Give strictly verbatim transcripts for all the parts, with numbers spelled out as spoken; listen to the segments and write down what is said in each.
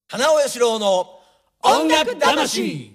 花尾義郎の音楽魂。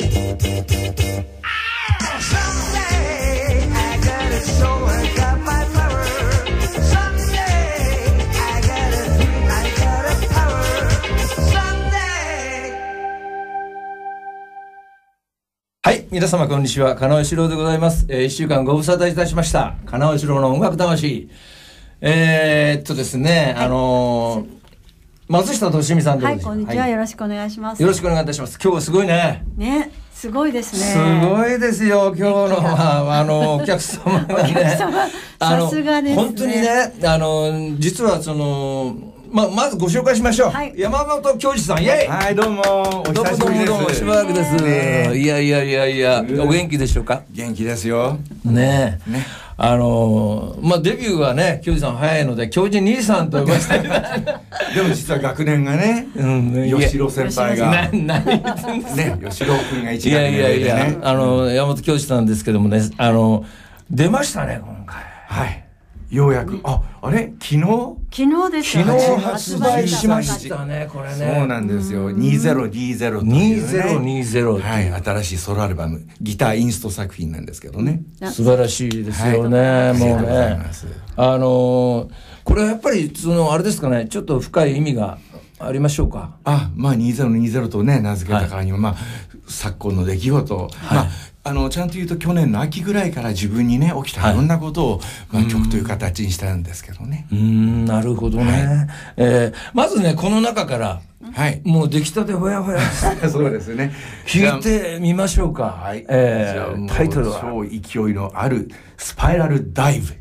はい、皆様こんにちは、金尾義郎でございます。えー、いっしゅうかんご無沙汰いたしました。金尾義郎の音楽魂。えー、っとですね、はい、あのー、松下俊美さんでございます。 はい、こんにちは、はい、よろしくお願いします。 よろしくお願いいたします。今日はすごいね。 ね、すごいですね。 すごいですよ、今日の、まあ、あの、お客様がね。 さすがですね。 本当にね、あの、実はその、まあ、まずご紹介しましょう。はい、山本恭二さん、イェイ。 はい、どうも。お久しぶりです。 どうもどうも、しばらくです。ね、いやいやいやいや、お元気でしょうか。 元気ですよ。 ねえ。ね。あのー、まあ、デビューはね、恭二さん早いので、恭二兄さんと呼ばせて。でも実は学年がね、うん、吉郎先輩が。な、何言ってんですか。ね、吉郎君が一学年でね。いやいやいや、あの、山本恭二さんですけどもね、あの、出ましたね、今回。はい。ようやく、あ、あれ昨日昨日ですよね。昨日発売しましたね、これね。 そうなんですよ。にせんにじゅうというね。 にせんにじゅう。 はい、新しいソロアルバム、ギターインスト作品なんですけどね。 素晴らしいですよね、はい、もうね。あのー、これはやっぱり、その、あれですかね、ちょっと深い意味がありましょうか。 あ、まあ、にせんにじゅうとね、名付けたからには、はい、まあ、昨今の出来事、はい、まあ、あのちゃんと言うと去年の秋ぐらいから自分にね起きたいろんなことを、はい、まあ、曲という形にしたんですけどね。 うーん、なるほどね、はい、えー、まずねこの中から、はい、もう出来たてほやほやそうですね、 聞いてみましょうか。 はい、 えー、タイトルは超勢いのあるスパイラルダイブ。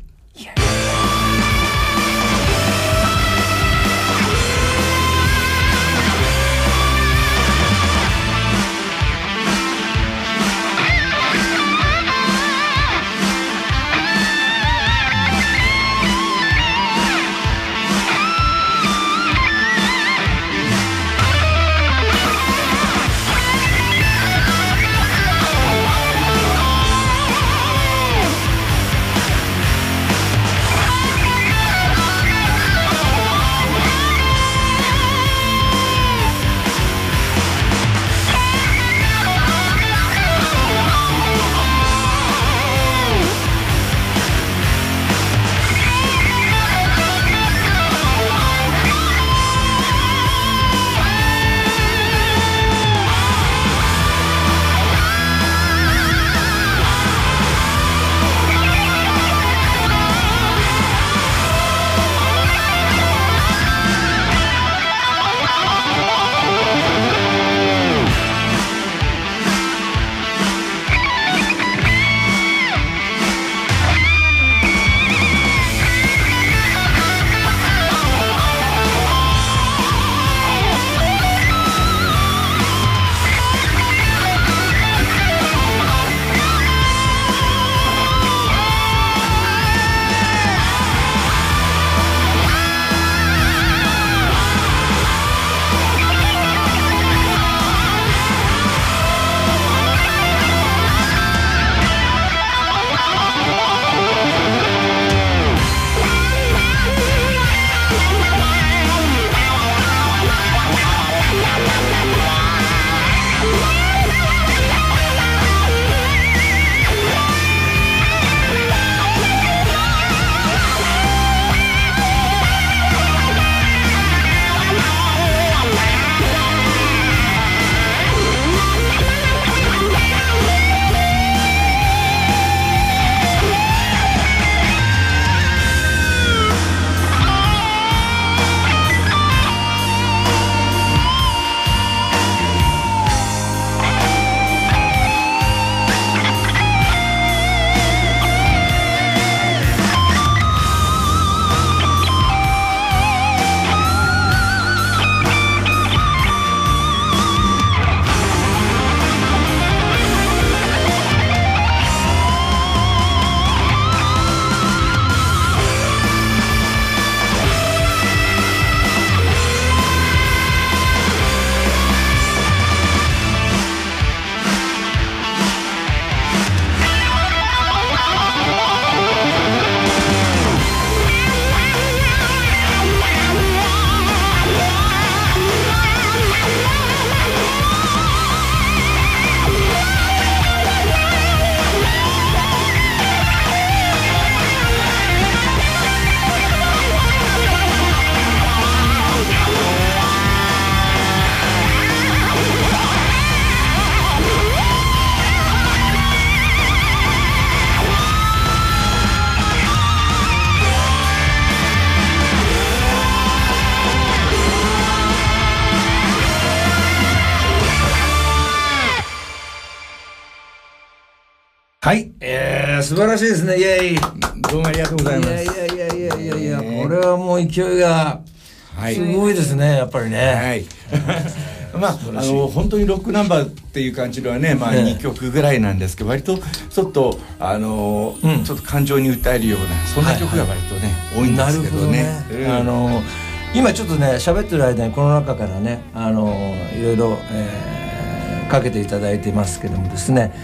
はい、えー、素晴らしいですね。イエイ。 どうもありがとうございます。 いやいやいやいやいやいや、えー、これはもう勢いがすごいですね、はい、やっぱりね。はい。 まあ、あの本当にロックナンバーっていう感じではね、まあ、にきょくぐらいなんですけど、割とちょっとあの、うん、ちょっと感情に訴えるようなそんな曲が割とね、はいはい、多いんですけどね。 なるほどね、うん、あの今ちょっとね喋ってる間にこの中からねあのいろいろ、えー、かけていただいてますけどもですね、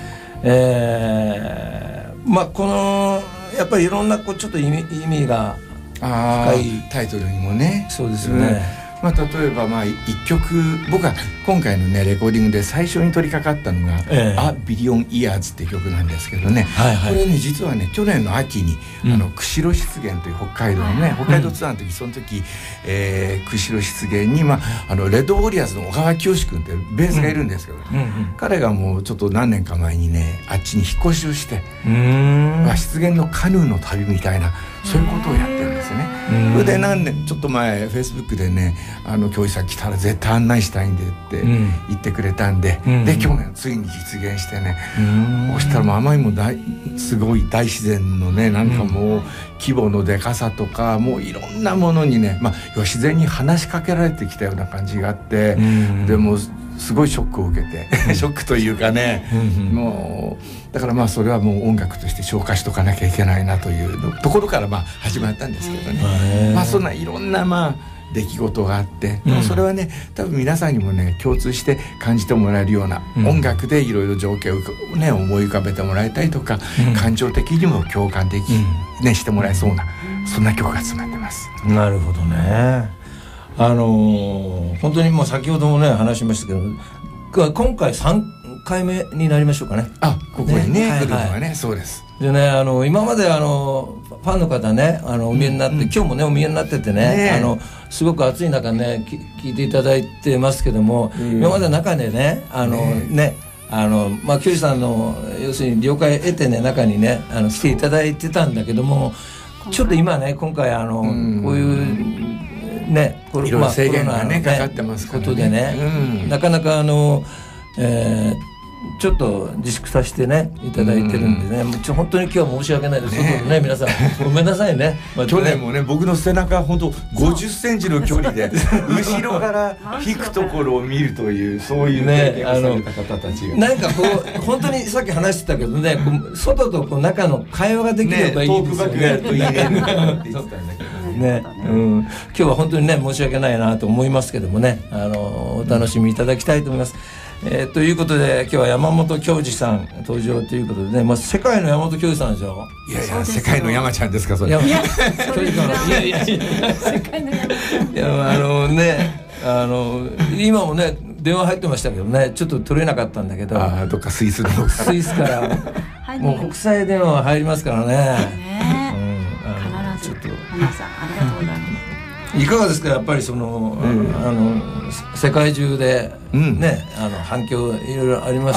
えー、まあこのやっぱりいろんなこうちょっと意味、意味が深いタイトルにもね。 そうですよね、 うんまあ、例えばまあいっきょく僕は今回のねレコーディングで最初に取り掛かったのが「ええ、A Billion Years」っていう曲なんですけどね、はいはい、これね実はね去年の秋に、うん、あの釧路湿原という北海道のね北海道ツアーの時、うん、その時、えー、釧路湿原に、まあ、あのレッドウォリアーズの小川清君ってベースがいるんですけど、ねうんうんうん、彼がもうちょっと何年か前にねあっちに引っ越しをしてまあ、湿原のカヌーの旅みたいなそういうことをやってるんですよね。それで何年ちょっと前フェイスブックでねあの教師さん来たら絶対案内したいんでって言ってくれたんで、うん、で去年ついに実現してね、うん、そしたらもうあまりにも大すごい大自然のねなんかもう規模のでかさとかもういろんなものにね、まあ、要は自然に話しかけられてきたような感じがあって、うん、でもすごいショックを受けてショックというかね、うんうん、もうだからまあそれはもう音楽として消化しとかなきゃいけないなというところからまあ始まったんですけどね、まあそんないろんなまあ出来事があって、でもそれはね多分皆さんにもね共通して感じてもらえるような、うん、音楽でいろいろ情景を、ね、思い浮かべてもらいたいとか、うん、感情的にも共感的、うんね、してもらえそうなそんな曲が詰まってます。 なるほどね。あのー、本当にもう先ほどもね話しましたけど今回さんかいめになりましょうかね。 あここにね、ね来るのはね、はい、そうです。 でねあの今まであのファンの方ねあのお見えになって、うんうん、今日もねお見えになってて ね, ねあのすごく暑い中ね聞いていただいてますけども、うん、今まで中でねあのねねあのまあ教師さんの要するに了解を得てね中にねあの来ていただいてたんだけどもちょっと今ね今回あの、うん、こういうねいろいろ制限がねかかってますからねことでね、うん、なかなかあの、えーちょっと自粛させてねいただいてるんでね、うん、ちょ本当に今日は申し訳ないです、ねね、皆さんごめんなさいね去年もね僕の背中本当ごじゅっセンチの距離で後ろから引くところを見るというそういう経験をされた方たちが、 ね、なんかこう本当にさっき話してたけどね外とこう中の会話ができればいいですよね。トークバックやるといいねって言ってたんだけどね、うん、今日は本当にね申し訳ないなと思いますけどもねあのお楽しみいただきたいと思います、えー、ということで今日は山本恭二さん登場ということでね、まあ、世界の山本恭二さんでしょ。 いやいや世界の山ちゃんですかそれ。 いやいやいやいやいや世界の山ちゃんいやあのねあの今もね電話入ってましたけどねちょっと取れなかったんだけどあどっかスイスのスイスからもう国際電話入りますからね。 ね、うん、必ずちょっと皆さんありがとうございます。 いかがですかやっぱりその、うん、あの世界中でね、うん、あの反響いろいろありました。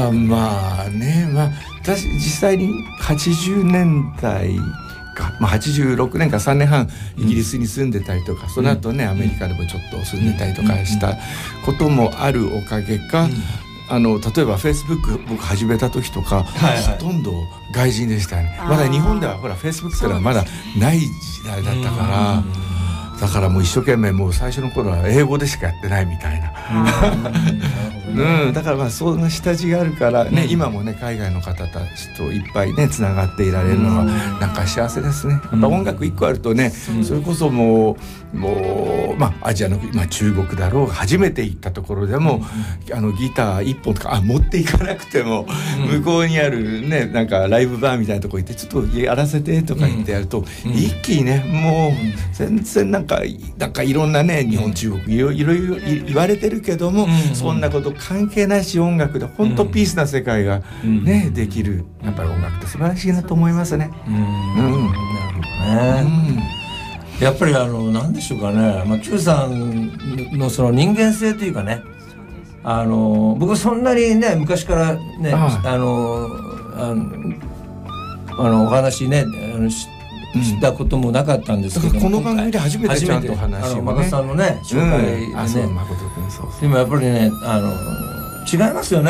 あまあねまあ私実際にはちじゅうねんだいか、まあ、はちじゅうろくねんかさんねんはんイギリスに住んでたりとか、うん、その後ねアメリカでもちょっと住んでたりとかしたこともあるおかげか、うんうんあの例えばフェイスブック僕始めた時とか、はいはい、ほとんど外人でしたね。まだ日本ではほらフェイスブックってのはまだない時代だったからだからもう一生懸命もう最初の頃は英語でしかやってないみたいなうん、だからまあそんな下地があるからね、うん、今もね海外の方たちといっぱいねつながっていられるのはなんか幸せですね。やっぱ音楽一個あるとね、うん、それこそもうもうまあアジアの、まあ、中国だろう初めて行ったところでも、うん、あのギター一本とかあ持っていかなくても、うん、向こうにあるねなんかライブバーみたいなとこ行ってちょっとやらせてとか言ってやると、うん、一気にねもう全然なんかなんかいろんなね日本中国いろいろ言われてるけども、うん、そんなこと関係ないし音楽で本当ピースな世界がね、うん、できるやっぱり音楽って素晴らしいなと思いますね。うん、うん、なるほどね、うん、やっぱりあの何でしょうかね、まあ、Qさんのその人間性というかねあの僕そんなにね昔からねあのあのあのお話ねあの知ったこともなかったんですけど、うん、 この番組で初めてちゃんと話をね誠さんのね紹介でね、うん、あそう誠君そうそうでもやっぱりねあの違いますよね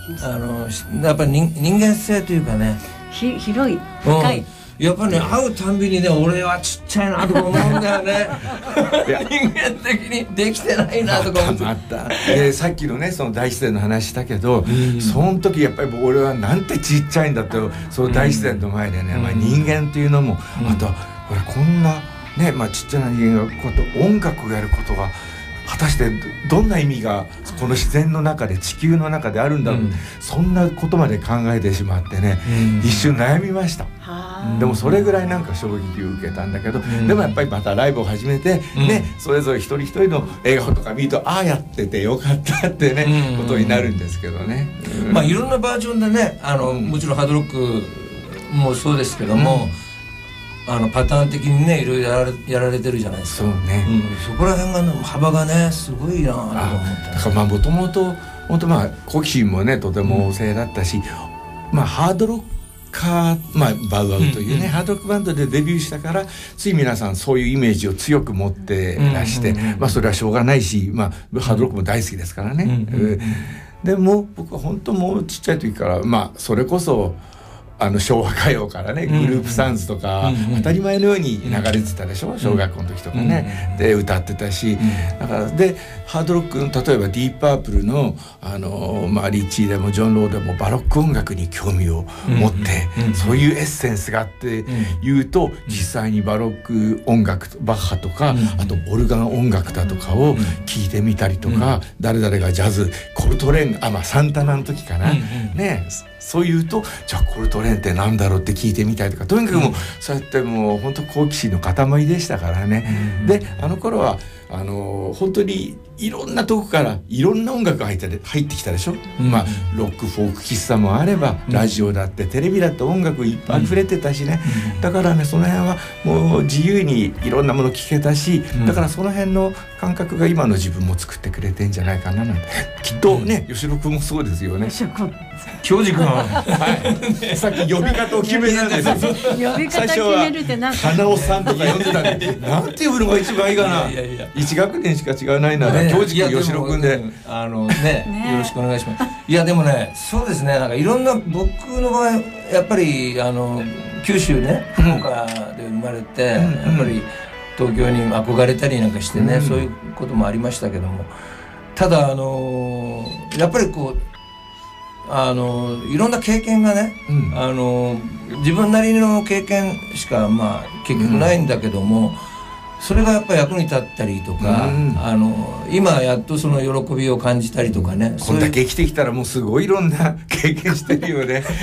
あのやっぱり 人, 人間性というかね、 ひ広い深い、 うん、やっぱね会うたんびにね俺はちっちゃいなとか思うんだよね人間的にできてないなとか思って、 またまたでさっきのねその大自然の話したけど、うん、その時やっぱり俺はなんてちっちゃいんだってその大自然の前でね、うんまあ、人間っていうのも、うん、あと俺こんなね、まあ、ちっちゃな人間がこうやって音楽をやることが果たしてどんな意味がこの自然の中で地球の中であるんだろう、うん、そんなことまで考えてしまってね、うん、一瞬悩みました、うん、でもそれぐらいなんか衝撃を受けたんだけど、うん、でもやっぱりまたライブを始めて、うん、ねそれぞれ一人一人の笑顔とか見るとああやっててよかったってね、うん、ことになるんですけどね、 うん、まあいろんなバージョンでねあの、うん、もちろんハードロックもそうですけども、うんあのパターン的にねいろいろやられ、やられてるじゃないですか。 そうね、 うん、そこら辺が、ね、幅がねすごいなと思った。 だからまあもともと本当まあ好奇心もねとても旺盛だったし、うん、まあハードロッカー、まあ、バウアウというね、うんうん、ハードロックバンドでデビューしたからつい皆さんそういうイメージを強く持ってらして、うんうんうん、まあそれはしょうがないし、まあ、ハードロックも大好きですからね、うんうんうん、でも僕は本当もうちっちゃい時からまあそれこそあの昭和歌謡からねグループサウンズとか当たり前のように流れてたでしょ、小学校の時とかね、で歌ってたし、だからでハードロックの例えばディープパープルのあの、まあ、リッチーでもジョン・ローでもバロック音楽に興味を持ってそういうエッセンスがあって言うと実際にバロック音楽バッハとかあとオルガン音楽だとかを聴いてみたりとか、誰々がジャズコルトレーンあまあサンタナの時かな、ねそう言うとじゃあコルトレーンってなんだろうって聞いてみたりとかとにかくもう、うん、そうやってもう本当好奇心の塊でしたからね、うん、であの頃はあの本当にいろんなとこからいろんな音楽が入って入ってきたでしょ、うん、まあロックフォーク喫茶もあれば、うん、ラジオだってテレビだって音楽いっぱい溢れてたしね、うん、だからねその辺はもう自由にいろんなもの聞けたし、うん、だからその辺の感覚が今の自分も作ってくれてんじゃないかななんてきっとね、うん、吉野君もそうですよね。 京次君は、 はい、さっき呼び方を決めたんですよ。 呼び方決めるってなんか花尾さんとか呼んでたんでなんて呼ぶのが一番いいかな。いやいやいやいち学年しか違わないなら京次君吉野君であのね、ねよろしくお願いします。いやでもねそうですねなんかいろんな僕の場合やっぱりあの九州ね福岡で生まれて、うん、やっぱり東京に憧れたりなんかしてね、うん、そういうこともありましたけどもただあのやっぱりこうあのいろんな経験がね、うん、あの自分なりの経験しかまあ結局ないんだけども、うん、それがやっぱり役に立ったりとか、うん、あの今やっとその喜びを感じたりとかね、 こんだけ生きてきたらもうすごいいろんな経験してるよね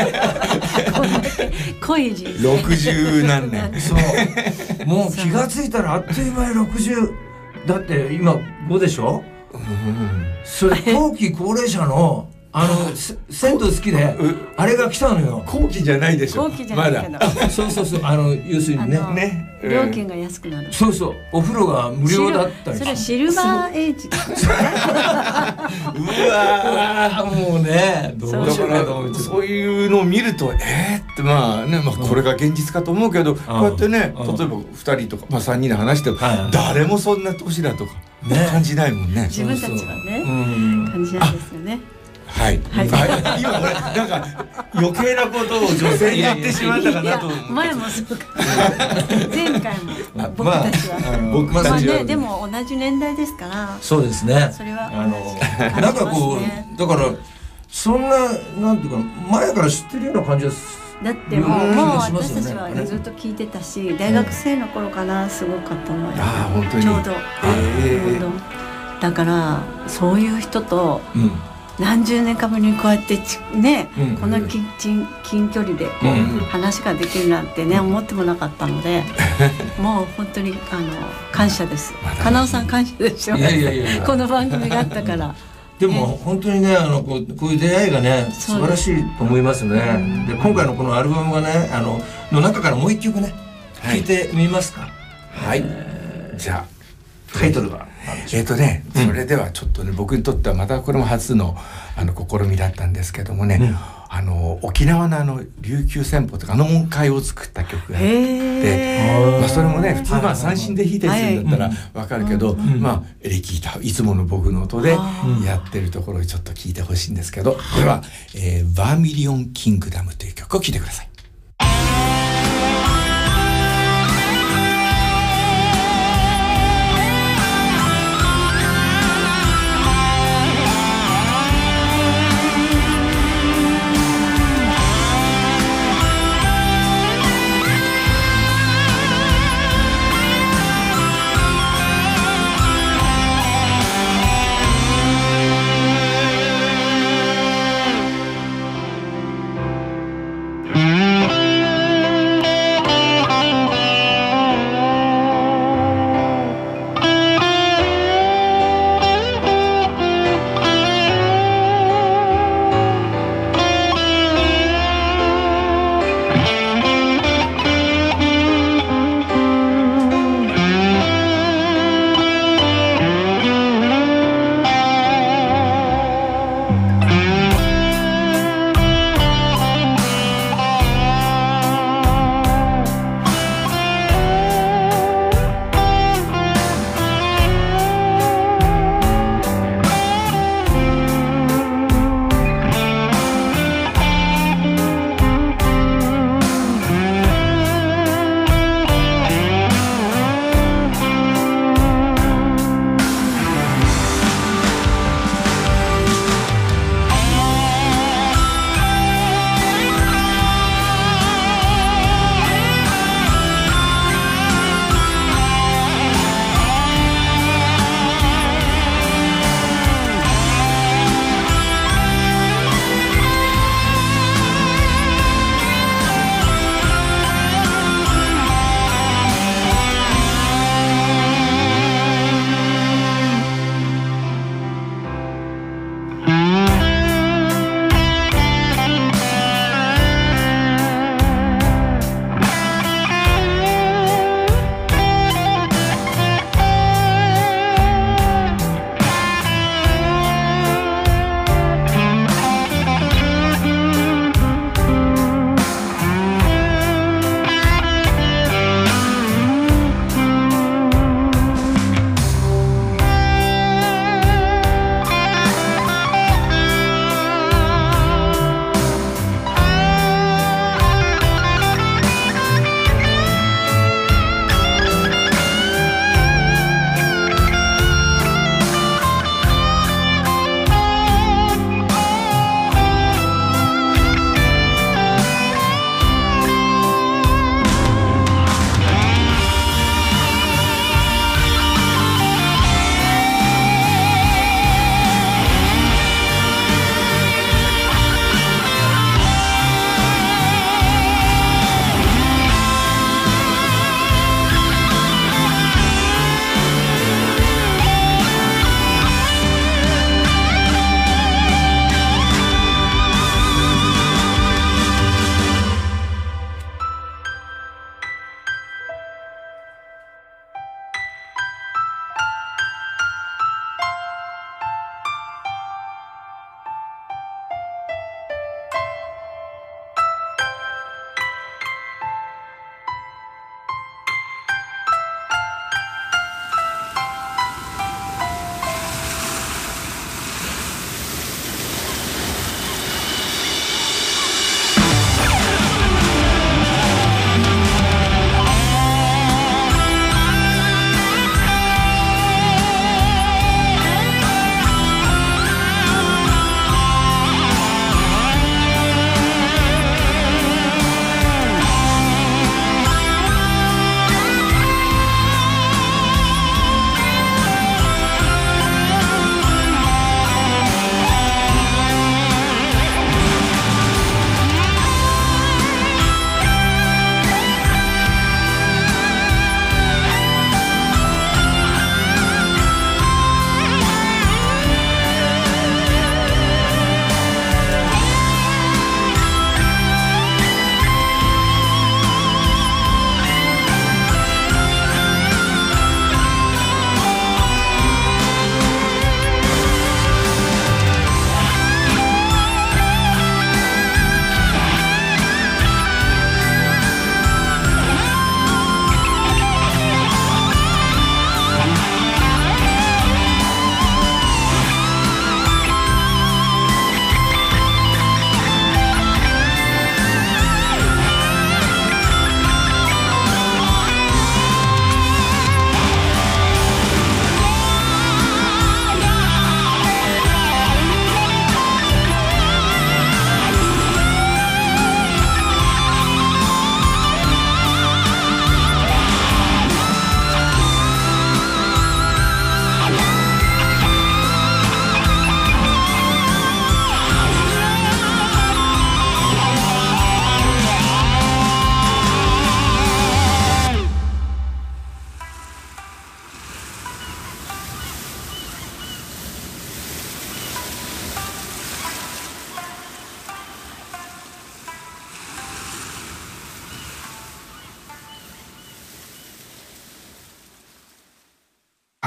濃い人生ろくじゅう何年そうもう気がついたらあっという間にろくじゅうだって今ごでしょ、うん、それ後期高齢者のあの銭湯好きであれが来たのよ。 後期じゃないでしょ。 後期じゃないけど、まだそうそうそうあの要するにねね料金が安くなる。 そうそうお風呂が無料だったりそれシルバーエイジうわもうねどうしようかと思ってそういうのを見るとえーってまあね、まあ、これが現実かと思うけど、うん、こうやってね例えばふたりとか、まあ、さんにんで話しても、はい、誰もそんな年だとか、ね、感じないもんね。 自分たちはねうん感じなんですよね。 はい、はい、今俺なんか余計なことを女性に言ってしまったかなと思って前もそうか前回も僕たちは、まあ、僕たちは、まあね、でも同じ年代ですからそうですねそれはあのなんかこうだからそんななんていうか前から知ってるような感じですだってもう、もう私たちはずっと聞いてたし大学生の頃かなすごかったのよ、 あ本当にちょうど、えー、だからそういう人と、うん何十年かぶりにこうやってね、うん、この近, 近距離でこう、うん、話ができるなんてね、うん、思ってもなかったのでもう本当にあの感謝です。かなおさん感謝でしょ。いやいやいやこの番組があったからでも、ね、本当にねあのこう、こういう出会いがね素晴らしいと思いますね。で今回のこのアルバムがねあのの中からもう一曲ね聴いてみますか。 はい、えー、じゃあタイトルはえーとね、それではちょっとね、うん、僕にとってはまたこれも初のあの試みだったんですけどもね、うん、 あの沖縄のあの琉球戦法とかあの音階を作った曲があって、まあ、それもね普通まあ三振で弾いてるんだったら分かるけど、はい、まあエレキギターいつもの僕の音でやってるところをちょっと聴いてほしいんですけど、では、えー、バーミリオンキングダムという曲を聴いてください。 Mm-hmm.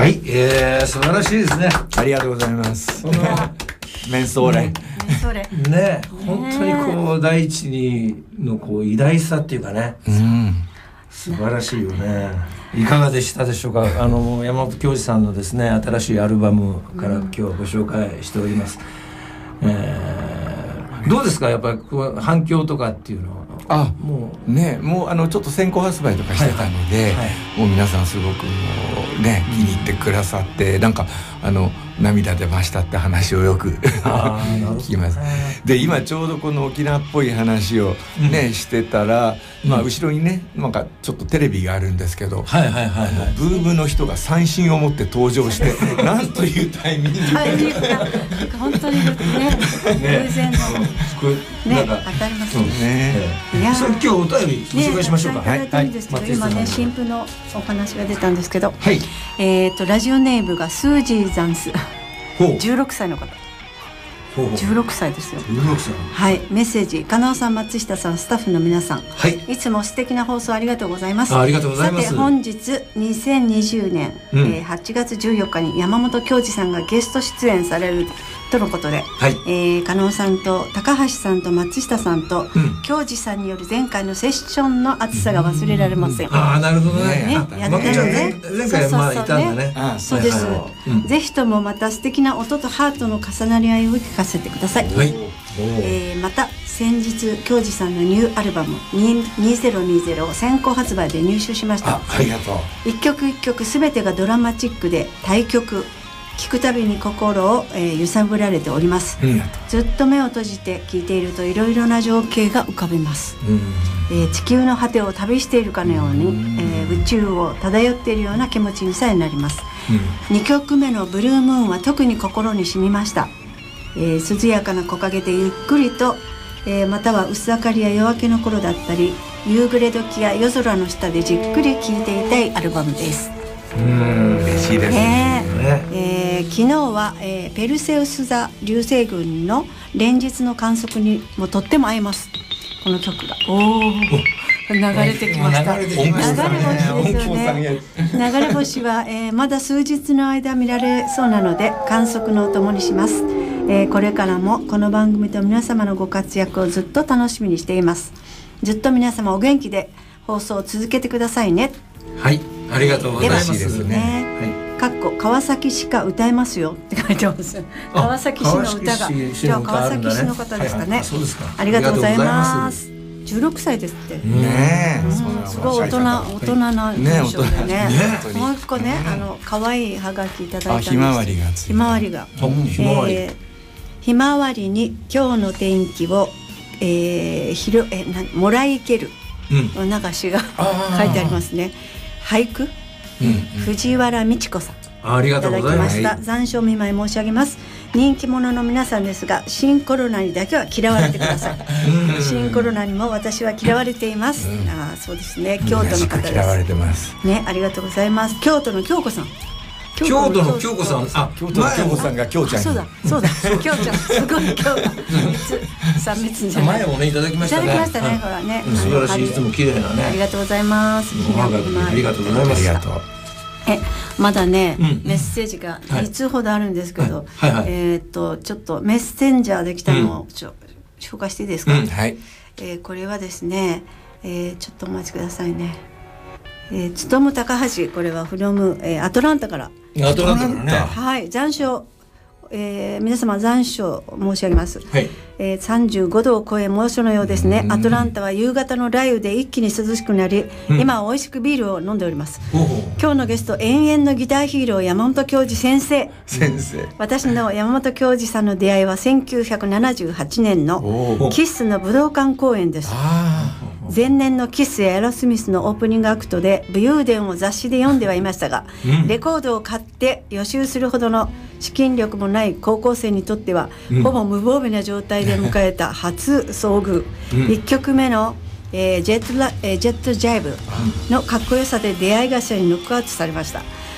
はい、えー、素晴らしいですね。 ありがとうございます。そのメンソーレ、 うん、ね、本当にこう第一にのこう偉大さっていうかね、うん、素晴らしいよね。いかがでしたでしょうか。あの山本恭二さんのですね新しいアルバムから今日はご紹介しております。うん、えー、どうですか、やっぱり反響とかっていうのは。 あ、もうね、もうあのちょっと先行発売とかしてたので、はいはいはい、もう皆さんすごくもうね気に入ってくださって、なんかあの涙出ましたって話をよく聞きます。で今ちょうどこの沖縄っぽい話をね、うん、してたら、まあ後ろにねなんかちょっとテレビがあるんですけど、はいはいはいはい、ブームの人が三振を持って登場してなんというタイミングで本当にね偶然のね当たりますね。 いやそれ今日お便りご紹介しましょうか。 はいはい。今ね新婦のお話が出たんですけど、はい、えっとラジオネームがスージーザンス。じゅうろくさいの方。じゅうろくさいですよ。じゅうろくさい。はい、メッセージ、加納さん、松下さん、スタッフの皆さん、はい、いつも素敵な放送ありがとうございます。 あ、ありがとうございます。 さて本日にせんにじゅうねん、うん、えー、はちがつじゅうよっかに山本恭二さんがゲスト出演されるとのことで、はい、えー、加納さんと高橋さんと松下さんと、うん、恭二さんによる前回のセッションの熱さが忘れられません。 ああ、なるほどね。 ね、やったね。 前回まあいたんだね。 そうです。ぜひともまた素敵な音とハートの重なり合いを聞かせてください。はい。えー、また先日恭二さんのニューアルバムにせんにじゅうを先行発売で入手しました。 あ、ありがとう。 一曲一曲すべてがドラマチックで対曲。聞くたびに心を、えー、揺さぶられております、うん、ずっと目を閉じて聞いているといろいろな情景が浮かびます、うん、えー、地球の果てを旅しているかのように、うん、えー、宇宙を漂っているような気持ちにさえなります、うん、にきょくめのブルームーンは特に心に染みました、えー、涼やかな木陰でゆっくりと、えー、または薄明かりや夜明けの頃だったり夕暮れ時や夜空の下でじっくり聴いていたいアルバムです。 うん、嬉しいですね。 えー、昨日は、えー、ペルセウス座流星群の連日の観測にもとっても合います。この曲がおお流れてきました。流れ星ですよね。流れ星は、えー、まだ数日の間見られそうなので観測のお供にします、えー、これからもこの番組と皆様のご活躍をずっと楽しみにしています。ずっと皆様お元気で放送を続けてくださいね。 はい、ありがとうございますですね。 かっこ川崎市か歌えますよって書いてます。川崎市の歌がじゃあ川崎市の方ですかね。ありがとうございます。じゅうろくさいですって。ねえ、すごい大人大人なんでしょうね。もう一個ね、あの可愛いハガキいただいたんです。 ひまわりがひまわりがひまわりに今日の天気をえひろえなもらいけるなんか詩が書いてありますね。俳句、うん、藤原美智子さん、 ありがとうございました。 残暑見舞い申し上げます。人気者の皆さんですが新コロナにだけは嫌われてください新コロナにも私は嫌われています、うん、あ、そうですね。京都の方です。 嫌われてますね。ありがとうございます。京都の京子さん、 京都の京子さん、あ、 京都の京子さんが京ちゃんに、 そうだそうだ京ちゃん、すごい京が三密じゃない。 前もねいただきましたね。 いただきましたね、ほらね。 素晴らしい、いつも綺麗なね。 ありがとうございます。 ありがとうございます。ありがとう。 え、まだね、メッセージがいつほどあるんですけど、えっとちょっとメッセンジャーできたのをちょ紹介していいですか。はい。え、これはですね、え、ちょっとお待ちくださいね。え、つとむ高橋、これはフロム、えー、アトランタから。 アトランタからね。 はい、残暑、えー、皆様残暑申し上げます。はい。えー、さんじゅうごどを超え猛暑のようですね。アトランタは夕方の雷雨で一気に涼しくなり、うん、今は美味しくビールを飲んでおります。今日のゲスト、永遠のギターヒーロー山本恭二先生。 先生。 私の山本恭二さんの出会いはせんきゅうひゃくななじゅうはちねんのキスの武道館公演です。前年のキスやエアロスミスのオープニングアクトで武勇伝を雑誌で読んではいましたが、うん、レコードを買って予習するほどの資金力もない高校生にとっては、うん、ほぼ無防備な状態で迎えた初遭遇、うん、いっきょくめの、えー、ジェットラ、えー、ジェットジャイブのかっこよさで出会い頭にノックアウトされました。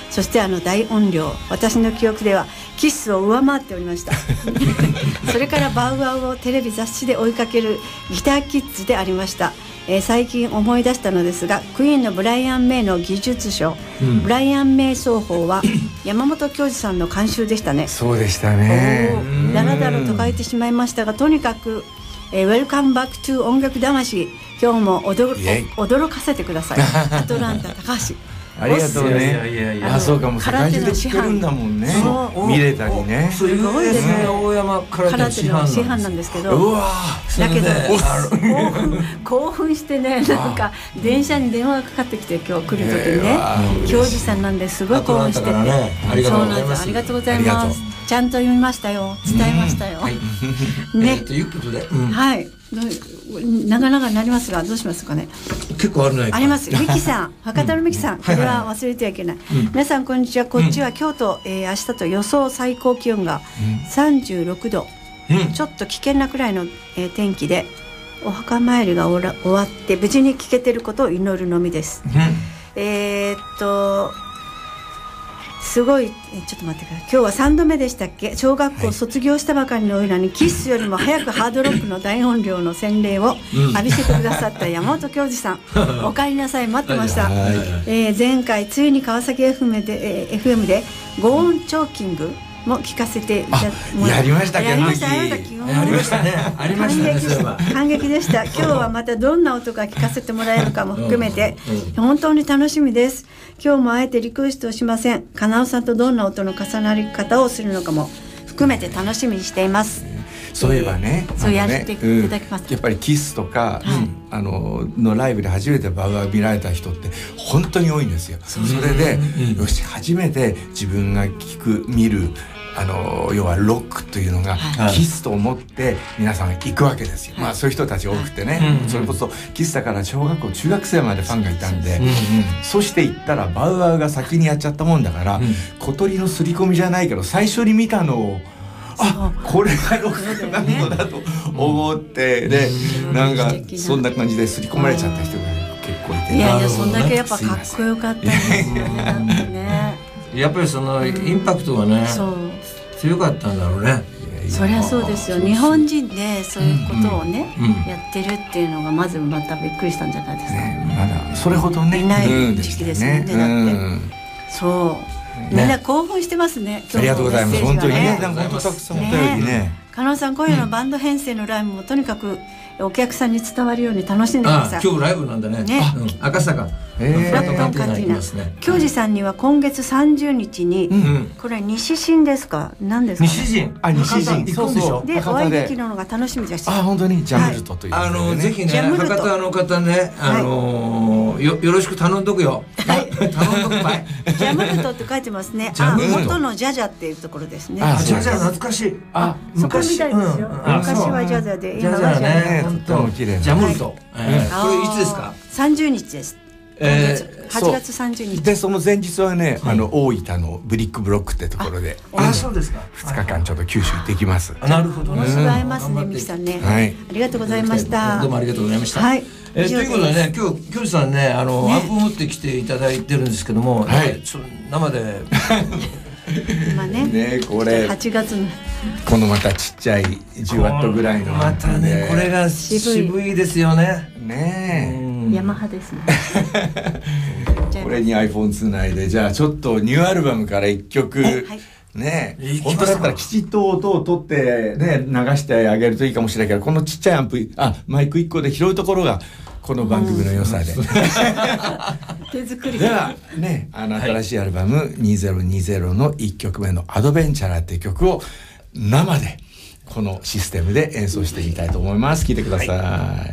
そしてあの大音量、私の記憶ではキスを上回っておりましたそれからバウアーをテレビ雑誌で追いかけるギターキッズでありました。えー、最近思い出したのですが、クイーンのブライアン・メイの技術賞、うん、ブライアン・メイ奏法は山本教授さんの監修でしたね。 そうでしたね。 だらだらと書いてしまいましたが、とにかく、えー、Welcome back to 音楽魂、今日も 驚, 驚かせてくださいアトランタ高橋ありがとうね。いやいやいや、あ、そうか、もう世界中で聞けるんだもんね。見れたりね。 すごいですね。 大山空手の師範なんですけど。 うわだけど興奮興奮してね、なんか電車に電話がかかってきて、今日来る時にね、教授さんなんですごい興奮してて、 ありがとうございます。 ありがとうございます。ちゃんと読みましたよ。伝えましたよ。 ね。ということで、 はい。長々になりますが、どうしますかね。 結構あるね。 あります。ミキさん、博多のミキさん、これは忘れてはいけない。皆さんこんにちは。こっちは京都、えー、明日と予想最高気温がさんじゅうろくど、ちょっと危険なくらいの、えー、天気で、お墓参りが終わって無事に聞けてることを祈るのみです。えーっとすごい、えちょっと待ってください。今日はさんどめでしたっけ。小学校卒業したばかりのオイラに、キスよりも早くハードロックの大音量の洗礼を浴びせてくださった山本教授さんお帰りなさい、待ってました。えー、前回ついに川崎 エフエム で、えー、エフエム でゴーンチョーキングも聞かせていただやりましたやりましたありましたねありましたね。 感激でした。今日はまたどんな音が聞かせてもらえるかも含めて本当に楽しみです。今日もあえてリクエストをしません。かなおさんとどんな音の重なり方をするのかも含めて楽しみにしています。 そういえばね、 そうやっていただきます。 やっぱりキスとかあののライブで初めてバウアー見られた人って本当に多いんですよ。それでよし、初めて自分が聞く見るあの要はロックというのがキスと思って皆さん行くわけですよ。まあそういう人たち多くてね、それこそキスだから小学校中学生までファンがいたんで、そして行ったらバウアーが先にやっちゃったもんだから、小鳥の刷り込みじゃないけど最初に見たのをあ、これがロックなのだと思って、でなんかそんな感じで刷り込まれちゃった人が結構いて、 いやいや、そんだけやっぱかっこよかったんですね。 やっぱりそのインパクトがね、強かったんだろうね。 そりゃそうですよ。日本人でそういうことをね、やってるっていうのがまずまたびっくりしたんじゃないですか。 まだそれほどねいない時期ですね。だってそうみんな興奮してますね。 ありがとうございます。本当にね、本当たくさんお便りね。 加納さん、今夜のバンド編成のライブもとにかくお客さんに伝わるように楽しんでください。 今日ライブなんだね。ね、赤坂。 フラットカンティーナ。教授さんには今月さんじゅうにちに、これ西新ですか、何ですか。 西新。 あ、西新。 そうそう。 で、お会いできるのが楽しみです。 あ、本当にジャムルトという。 あのぜひね、博多の方ね、あのよよろしく頼んどくよ。頼んどくばい。 ジャムルトって書いてますね。あ、元のジャジャっていうところですね。 あ、ジャジャ懐かしい。 あ、そこみたいですよ。昔はジャジャで、今はジャジャ。 とっても綺麗な。 ジャムルト。これいつですか。 さんじゅうにちです。はちがつさんじゅうにちで、その前日はね、あの大分のブリックブロックってところで、 あ、そうですか。 ふつかかんちょっと九州行ってきます。 なるほどね。 すごいますね、ミキさんね。 はい、 ありがとうございました。 どうもありがとうございました。 はい。 えー、ということでね、今日教授さんね、あのアンプ持ってきていただいてるんですけども、はい、生で今ね、 ね、これはちがつのこのまたちっちゃいじゅうワットぐらいのまたね、これが渋いですよね。 ねえ、ヤマハですね。 これに アイフォン つないで、じゃあちょっとニューアルバムからいっきょく、はい、ね、本当だったらきちっと音を取ってね流してあげるといいかもしれないけど、このちっちゃいアンプ、あ、マイクいっこで拾うところがこの番組の良さで、うん、 手作りではね、あの新しいアルバム、はい、にせんにじゅうのいっきょくめのアドベンチャラーっていう曲を生でこのシステムで演奏してみたいと思います。聴いてください。はい、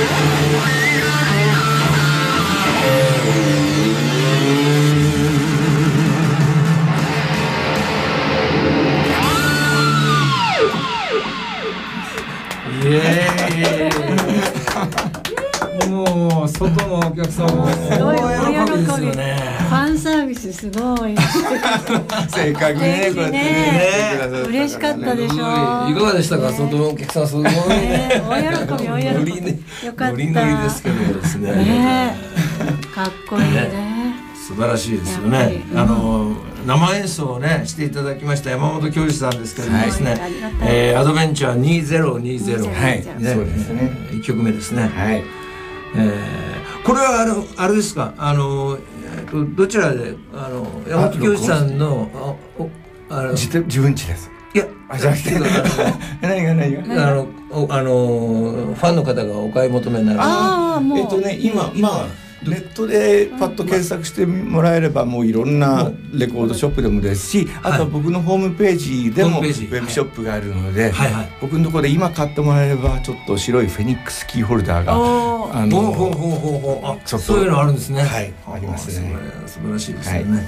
もう外のお客さんも大喜びですよね。ファンサービスすごい。 せっかくねこうやってね嬉しかったでしょ。いかがでしたか、外のお客さんすごい。 大喜び大喜び。よかった。 ノリノリですけどですね。 かっこいいね。 素晴らしいですよね。あの生演奏をねしていただきました山本教授さんですけどもですね、えー、アドベンチャーにせんにじゅう、はい、そうですね、いっきょくめですね。はい。えー、これはあのあれですか、あのどちらであの山本教授さんのあの自分家です。 いや、あ、じゃなくて何が何があのあのファンの方がお買い求めになる。 ああ、もうえっとね今まあ。ネットでパッと検索してもらえればもういろんなレコードショップでもですし、あとは僕のホームページでもウェブショップがあるので、僕のところで今買ってもらえればちょっと白いフェニックスキーホルダーがあのほうほうほうほう、あ、そういうのあるんですね。 はい、ありますね。 素晴らしいですよね。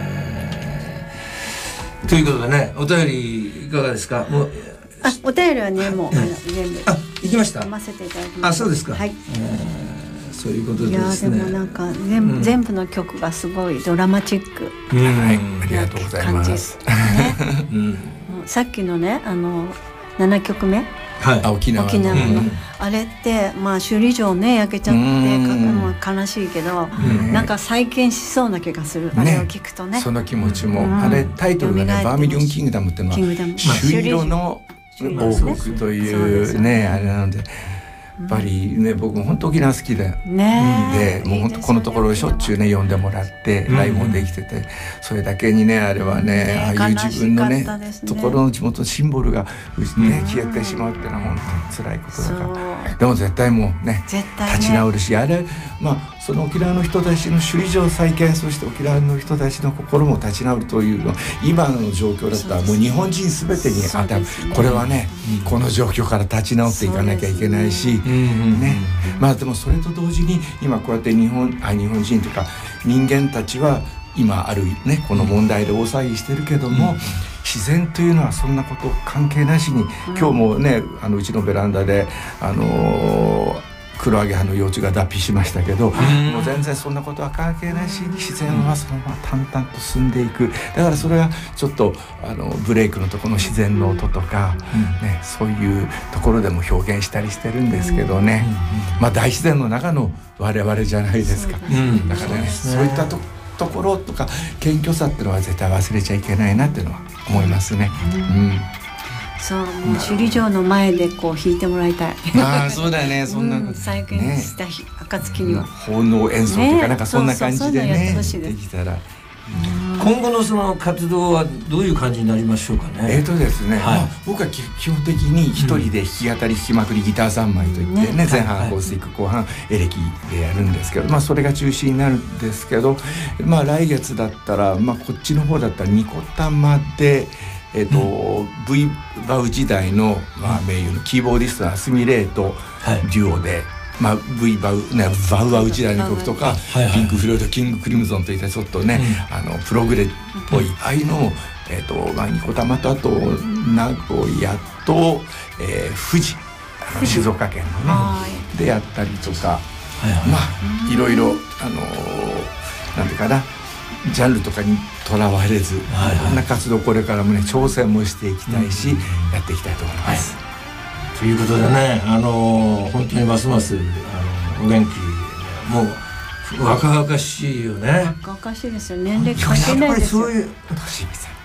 ということでね、お便りいかがですか。もうあ、お便りはねもう全部あ行きました。 読ませていただきました。 あ、そうですか。はい。そういうことですね。 いやでもなんか全部、うん、全部の曲がすごいドラマチック、 うん、はい、ありがとうございます。 ねうん、もうさっきのねあのななきょくめ、 はい、沖縄 の, 沖縄の、うん、あれってまあ首里城ね焼けちゃって、まあ、悲しいけど、うん、なんか再建しそうな気がする、あれを聞くとね。 その気持ちも、うん、あれタイトルがねバーミリオンキングダムっていうのは首里の王国というねあれなので。やっぱりね僕も本当沖縄好きで、ね、でもう本当このところしょっちゅうね呼んでもらってライブもできてて、それだけにねあれはねああいう自分のねところの地元のシンボルがね消えてしまうっていうのは本当に辛いことだから、でも絶対もうね立ち直るし、あれまあその沖縄の人たちの首里城再建、そして沖縄の人たちの心も立ち直るというの今の状況だったらもう日本人すべてに当たる、これはねこの状況から立ち直っていかなきゃいけないし。ね、まあでもそれと同時に今こうやって日本あ日本人というか人間たちは今あるねこの問題で大騒ぎしてるけども、うん、自然というのはそんなこと関係なしに、うん、今日もねあのうちのベランダであのークロアゲハの幼虫が脱皮しましたけど、うん、もう全然そんなことは関係ないし自然はそのまま淡々と進んでいく。だからそれはちょっとあのブレイクのところの自然の音とか、うんね、そういうところでも表現したりしてるんですけどね、うん、まあ大自然の中の我々じゃないですか。うん、だからね、そうそういったとところとか謙虚さっていうのは絶対忘れちゃいけないなっていうのは思いますね。うんうんそうもう首里城の前でこう弾いてもらいたい。 ああそうだよねそんな、うん、 再建した日、ね、暁には奉納演奏というかなんかそんな感じでねできたら。 今後のその活動はどういう感じになりましょうかね。 えーとですね、はいまあ、僕は基本的に一人で弾き語り弾きまくりギター三昧といってね、ね前半アコースティック後半エレキでやるんですけど、まあそれが中心になるんですけど、まあ来月だったらまあこっちの方だったらニコタマでえーとうん、V バウ時代の、まあ、名誉のキーボーディストのアスミレイとデュオで、はいまあ、V バウ、ね、バウアウ時代の曲とか、はいはい、ピンク・フロイドキング・クリムゾンといったちょっとね、うん、あのプログレっぽい、うん、ああいうのを、えーとまあ、ニコタマとあと名古屋と、えー、富士あの静岡県のねでやったりとか、はいはい、まあいろいろあのー、なんていうかなジャンルとかにとらわれず、はいはい、こんな活動これからもね挑戦もしていきたいし、うん、やっていきたいと思います、 はい、ということでね、あのー、本当にますますあのお元気でもう若々しいよね。 若々しいですよ。年齢関係ないですよ。 やっぱりそういう年見せ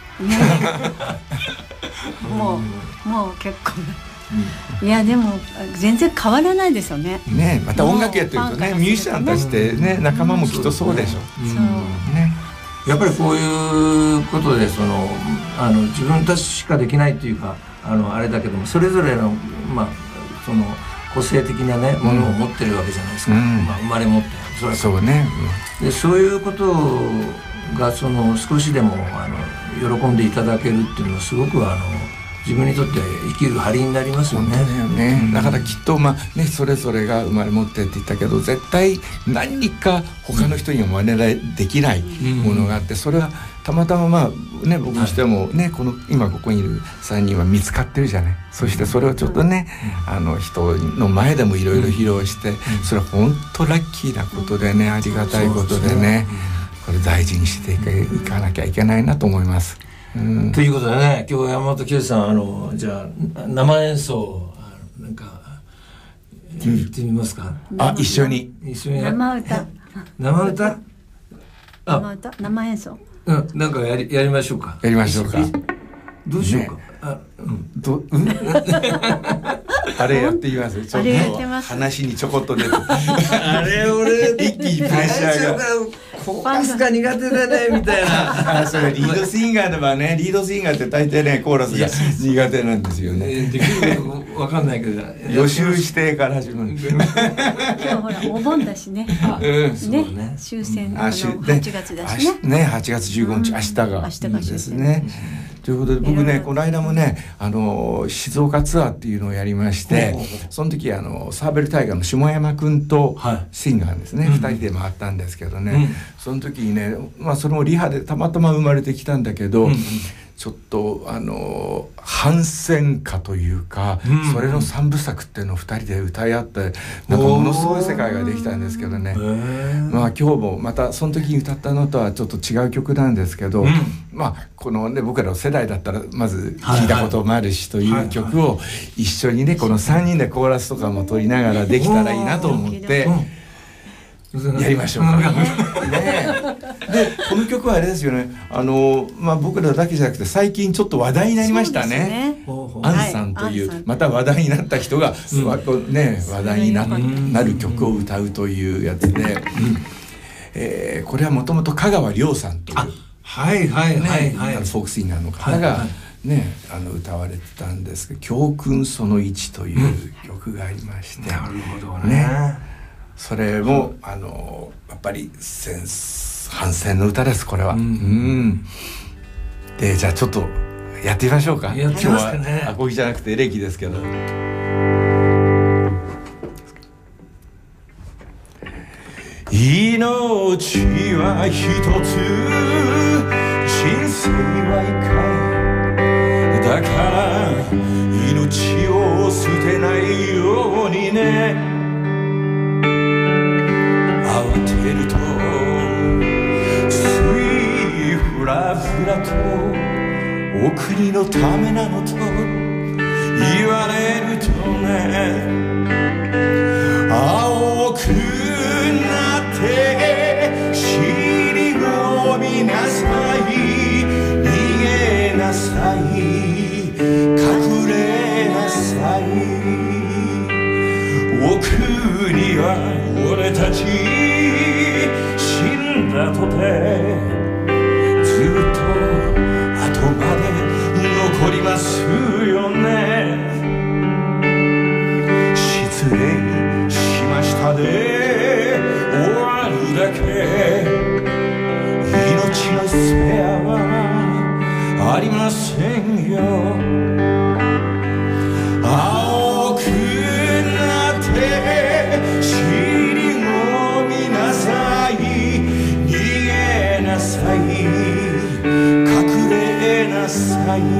もうもう結構いやでも全然変わらないですよね。 ねまた音楽やってるとねミュージシャンたちってね仲間もきっとそうでしょ。 そうね。 やっぱりこういうことでそのあの自分たちしかできないっていうかあのあれだけどもそれぞれのまあその個性的なねものを持ってるわけじゃないですか。うんまあ、生まれ持ってそれそうね。 うん、でそういうことがその少しでもあの喜んでいただけるっていうのはすごくあの自分にとって生きる張りになりますよね。 本当だよね、うん、だからきっとまあねそれぞれが生まれ持ってって言ったけど絶対何か他の人には真似できないものがあって、それはたまたままあね僕にしてもね、はい、この今ここにいるさんにんは見つかってるじゃない。そしてそれをちょっとね、うん、あの人の前でもいろいろ披露して、うん、それは本当ラッキーなことでね、ありがたいことでね、これ大事にしていかなきゃいけないなと思います。うん、 ということでね、今日山本清さんあのじゃあ生演奏なんか言ってみますか。 うん、あ、一緒に一緒に生歌生歌生歌生演奏、 うん、なんかやりやりましょうか。 やりましょうか。 どうしようか。 ね、あ、うん、ど、うん、あれやってみます。ちょっと話にちょこっと出て。 あれ俺一気にプレッシャーが。 フォーカスが苦手だねみたいな。 あ、それリードシンガーではね、リードシンガーって大抵ねコーラスが苦手なんですよね。 できるわかんないけど。 予習してから始まる。 今日ほらお盆だしね。ね、終戦のはちがつだしね。 ね、はちがつじゅうごにち明日がですね。ということで僕ねこの間もねあの静岡ツアーっていうのをやりまして、その時あのサーベルタイガーの下山くんとシンガーですね、はい、ふたりで回ったんですけどね、うん、その時にね、まあ、それもリハでたまたま生まれてきたんだけど、うん、ちょっとあの反戦歌というか、うん、それの三部作っていうのをふたりで歌い合ってなんかものすごい世界ができたんですけどね、まあ今日もまたその時に歌ったのとはちょっと違う曲なんですけど、うん、まあこのね僕らの世代だったらまず聞いたこともあるしという曲を一緒にねこのさんにんでコーラスとかも取りながらできたらいいなと思ってやりましょうか。ね、でこの曲はあれですよね、あの、まあ、僕らだけじゃなくて最近ちょっと話題になりましたね。アンさんという、はい、また話題になった人が、うんね、話題に な, なる曲を歌うというやつで、うんえー、これはもともと香川亮さんという、 はいはいはいはい、 フォークシンガーの方が、はいはいね、あの歌われてたんですけど「教訓そのいち」という曲がありまして、 うん、なるほどね。ねそれもあのやっぱり戦反戦の歌ですこれは、うんうん、でじゃあちょっとやってみましょうか。 やってみますかね。 今日はアコギじゃなくてエレキですけど、命は一つ人生は一回だから命を捨てないようにね。慌てるとついふらふらとお国のためなのと言われるとね、青くなって尻を見なさい、逃げなさい、隠れなさい、奥には俺たち死んだとてずっと後まで残りますよね。失礼しましたで終わるだけ、命のスペアはありませんよ。青くなって尻を見なさい、逃げなさい、隠れなさい。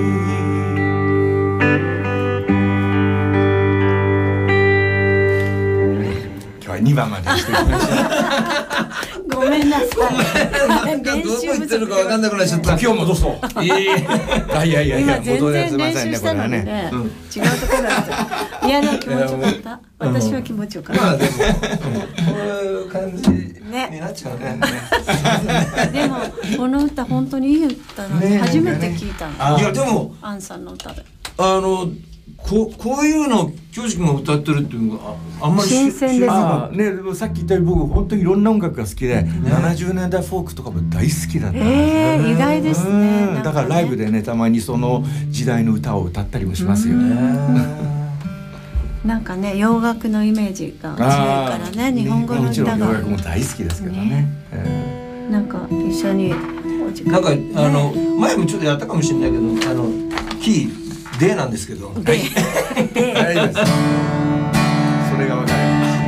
今日はにばんまでしてきました。 ごめんなさい。 なんかどこ行ってるか分かんなくなっちゃった。 今日戻そう。いやいやいやいやいや、 全然練習したのにね、違うところだった。いやでも気持ちよかった。私は気持ちよかった。 まあでもこういう感じになっちゃうね。 でもこの歌本当にいい歌なの。初めて聞いたの。 いやでもアンさんの歌で。 あの。こ, こういうの京師君が歌ってるっていうのが あ, あんまり新鮮ですあ、ね、でもさっき言ったように僕本当にいろんな音楽が好きで、ね、ななじゅうねんだいフォークとかも大好きだったんです、 えー、意外ですね。 だからライブでねたまにその時代の歌を歌ったりもしますよね。 なんかね洋楽のイメージが強いからね、日本語の歌がもちろん洋楽も大好きですけどね、ねえー、なんか一緒になんかあの前もちょっとやったかもしれないけどあのキーでなんですけど。 で、で、 大丈夫です。それがわかる。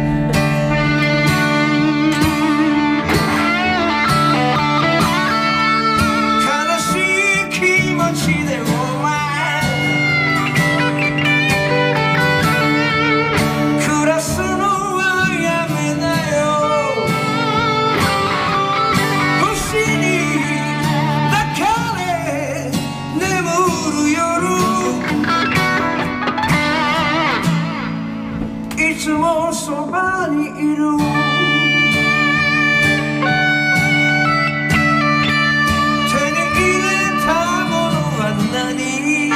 悲しい気持ちでお前暮らすのはやめなよ。星に抱かれ眠る夜、いつもそばにいる。手に入れたものは何？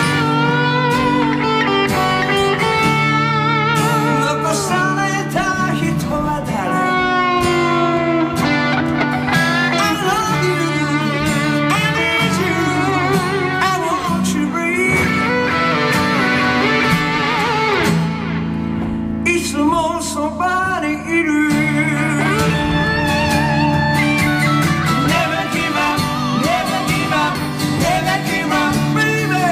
残された人は誰？ I love you, I need you, I want you breathe。いつもそばにいる。Never give up, never give up, never give up, baby.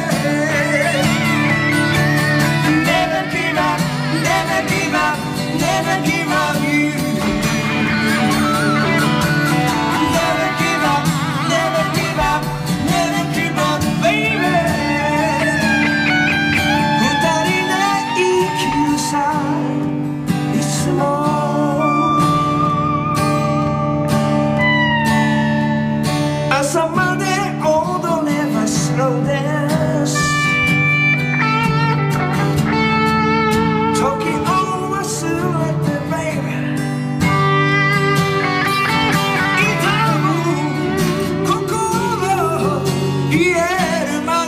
Never give up, never give up, never give up you. Never give up, never give up, never give up, baby. 二人で生きるさ。いつも朝まで踊ればスローです。時を忘れて baby。 痛む心癒えるま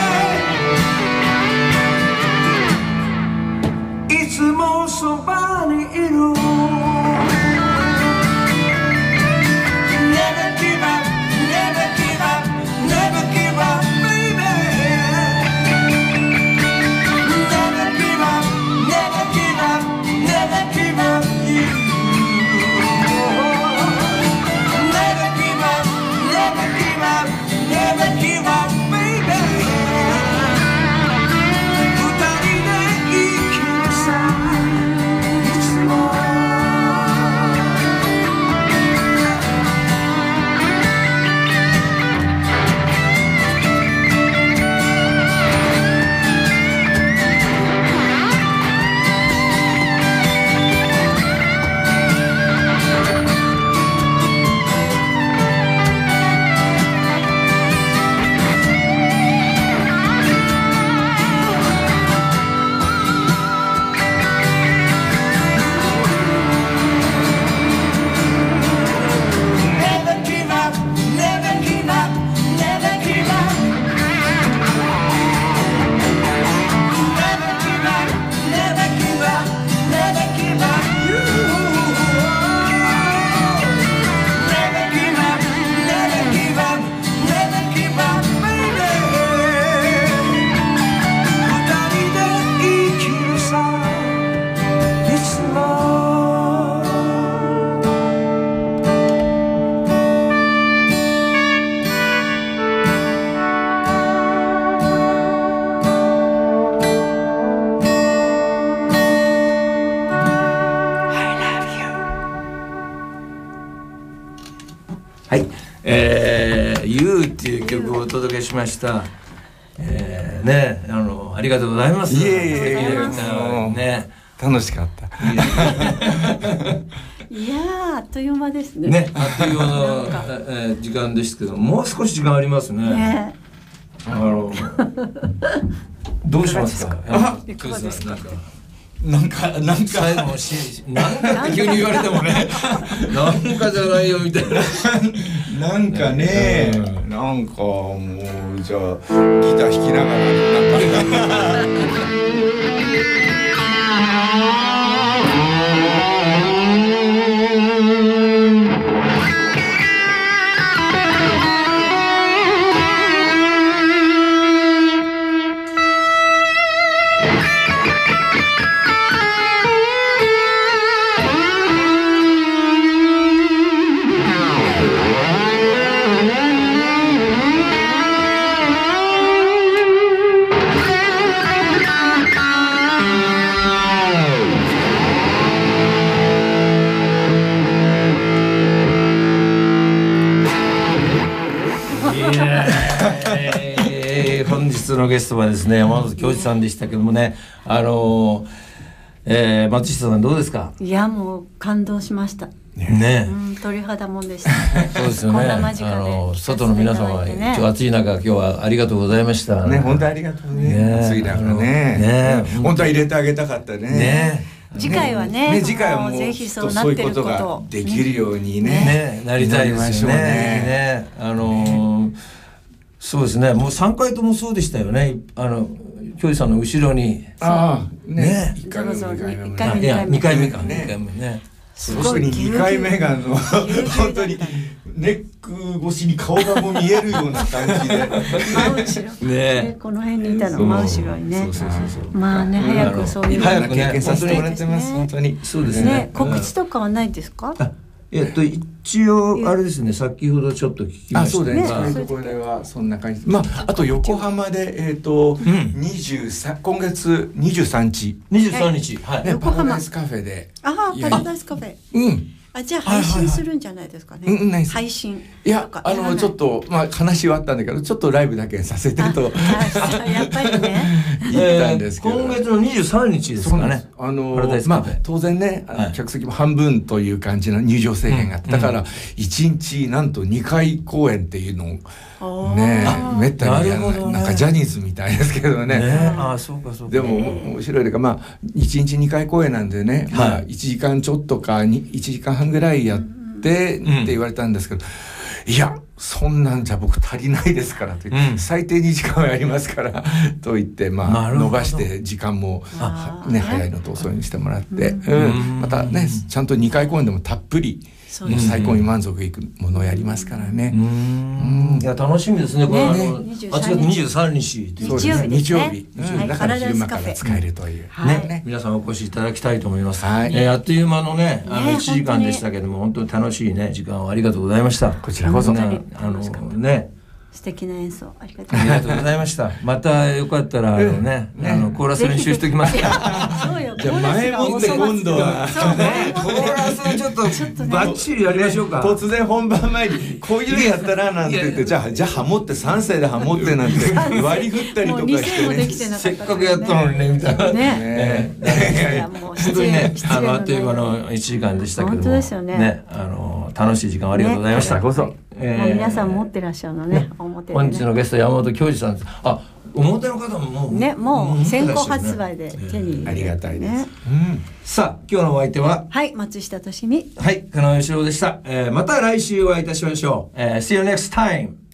でいつもそばにいる。Never give up, never give up, never give up, baby. Never give up, never give up, never give up you. Never give up, never give up, never give up, baby. 二人で生きるさ。いつもNever give up, never give up, never give up. Never give up, never give up, never give up you. Never give up, never give up, never give up, baby. 二人で生きるさ。いつもはい、えー、You っていう曲をお届けしました。えー、ね、あのありがとうございます。 いえいえいえ、 もうね、 楽しかった。 いやー、あっという間ですね。 ね、あっという間の、えー、時間ですけど、もう少し時間ありますね。 ね、 あのどうしますか。あ、 いかがですか。 なんかなんか最後のしなんかって急に言われてもねなんかじゃないよみたいななんかね、なんかもうじゃあギター弾きながらなんか 「 のゲストはですね山本恭一さんでしたけどもね、あのーえー、松下さんどうですか？ いやもう感動しましたね、 うん、鳥肌もんでしたそうですよね。あの外の皆様は今日暑い中今日はありがとうございましたね。本当ありがとうね。暑い中ね。ね、本当は入れてあげたかったね。ね、 次回はね、 ね、次回はもうぜひそうなってることができるようにね、 ね、なりたいですよね。ね、あのそうですね。もうさんかいともそうでしたよね。あの京一さんの後ろに、 ああね、 いっかいめにかいめいやにかいめかね。 そしてにかいめがの本当にネック越しに顔がもう見えるような感じで真後ろね、この辺にいたの真後ろにね。まあね、早くそういう早く経験させてもらってます本当に。 そうですね。 告知とかはないですか？ えっと一応あれですね、先ほどちょっと聞きました。 あ、そうですね。これはそんな感じ。まああと横浜でえっと二十三今月二十三日二十三日はい横浜パラダイスカフェで。 ああ、パラダイスカフェ。 うん。 あ、じゃあ配信するんじゃないですかね。 うん、ないです。 配信。 いや、あのちょっとまあ話はあったんだけど、ちょっとライブだけさせてと。 やっぱりね。 言ったんですけど。今月の二十三日ですかね。 あのまあ当然ね、客席も半分という感じの入場制限があったから一日なんとにかい公演っていうのをね、めったにやらない。なんかジャニーズみたいですけどね。 あ、そうかそうか。 でも面白いのがまあ一日にかい公演なんでね、まあいちじかんちょっとかいちじかんはんぐらいやってって言われたんですけど、いやそんなんじゃ僕足りないですからと、最低にじかんはやりますからと言ってまあ伸ばして時間もね早いのと遅いにしてもらって、またねちゃんとにかい公演でもたっぷり最高に満足いくものをやりますからね。 いや楽しみですね。これあのはちがつにじゅうさんにち日曜日ですね。 日曜日だから昼間から使えるというね、皆さんお越しいただきたいと思います。あっという間のねあのいちじかんでしたけども、本当に楽しいね時間をありがとうございました。 こちらこそあのね。 素敵な演奏ありがとうございました。またよかったらあのね、あのコーラス練習しておきますから。 そうよ。 じゃあ前もって今度はね、コーラスちょっとバッチリやりましょうか。 突然本番前にこういうのやったらなんて言って、じゃあじゃあハモって三声でハモってなんて割り振ったりとかしてね。 せっかくやったのにねみたいな。ね。本当にね、あのあっという間のいちじかんでしたけども。 本当ですよね。 ね、あの楽しい時間ありがとうございました。 こそ。 皆さん持ってらっしゃるのね。 本日のゲスト山本恭二さんです。あ、表の方ももうね、もう先行発売で手に入れて、 ありがたいです。 さあ今日のお相手ははい松下俊美、 はい加納義郎でした。えー、また来週お会いいたしましょう。えー、See you next time.